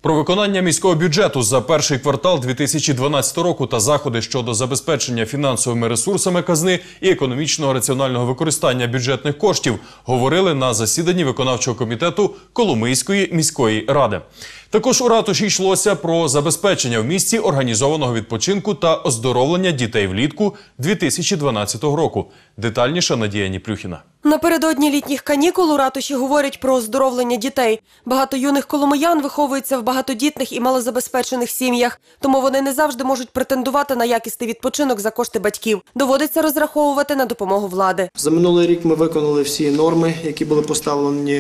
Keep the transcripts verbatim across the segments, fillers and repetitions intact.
Про виконання міського бюджету за перший квартал дві тисячі дванадцятого року та заходи щодо забезпечення фінансовими ресурсами казни і економічного раціонального використання бюджетних коштів говорили на засіданні виконавчого комітету Коломийської міської ради. Також у ратуші йшлося про забезпечення в місті організованого відпочинку та оздоровлення дітей влітку дві тисячі дванадцятого року. Детальніше Надія Ніплюхіна. Напередодні літніх канікул у ратуші говорять про оздоровлення дітей. Багато юних коломиян виховуються в багатодітних і малозабезпечених сім'ях, тому вони не завжди можуть претендувати на якісний відпочинок за кошти батьків. Доводиться розраховувати на допомогу влади. За минулий рік ми виконали всі норми, які були поставлені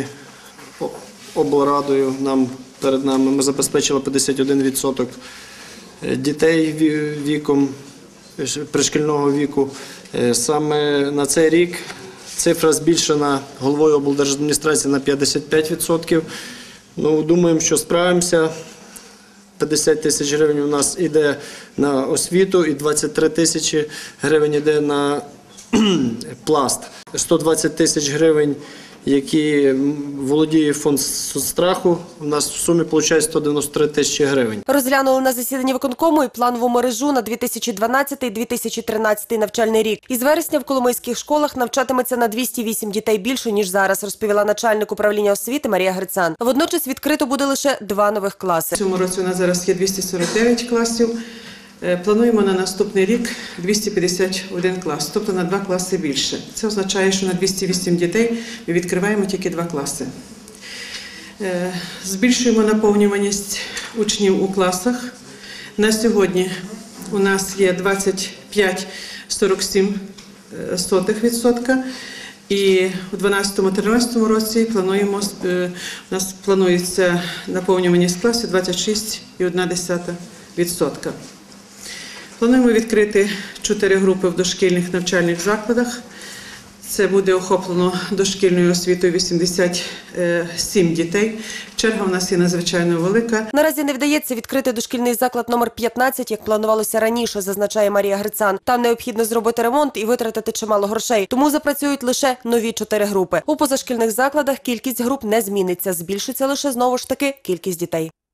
облрадою нам перед нами. Ми забезпечили п'ятдесят один відсоток дітей віком, пришкільного віку. Саме на цей рік цифра збільшена головою облдержадміністрації на п'ятдесят п'ять відсотків. Ну, думаємо, що справимося. п'ятдесят тисяч гривень у нас йде на освіту і двадцять три тисячі гривень йде на пласт. сто двадцять тисяч гривень, які володіє фонд соцстраху, у нас в сумі виходить сто дев'яносто три тисячі гривень. Розглянули на засіданні виконкому і планову мережу на дві тисячі дванадцятий - дві тисячі тринадцятий навчальний рік. Із вересня в коломийських школах навчатиметься на двісті вісім дітей більше, ніж зараз, розповіла начальник управління освіти Марія Грицан. Водночас відкрито буде лише два нових класи. В цьому році у нас зараз є двісті сорок дев'ять класів. Плануємо на наступний рік двісті п'ятдесят один клас, тобто на два класи більше. Це означає, що на двісті вісім дітей ми відкриваємо тільки два класи. Збільшуємо наповнюваність учнів у класах. На сьогодні у нас є двадцять п'ять цілих сорок сім сотих відсотка. І у дванадцятому-тринадцятому році плануємо, у нас планується наповнюваність класів двадцять шість цілих одна десята відсотка. Плануємо відкрити чотири групи в дошкільних навчальних закладах. Це буде охоплено дошкільною освітою вісімдесят сім дітей. Черга у нас є надзвичайно велика. Наразі не вдається відкрити дошкільний заклад номер п'ятнадцять, як планувалося раніше, зазначає Марія Грицан. Там необхідно зробити ремонт і витратити чимало грошей. Тому запрацюють лише нові чотири групи. У позашкільних закладах кількість груп не зміниться. Збільшиться лише, знову ж таки, кількість дітей.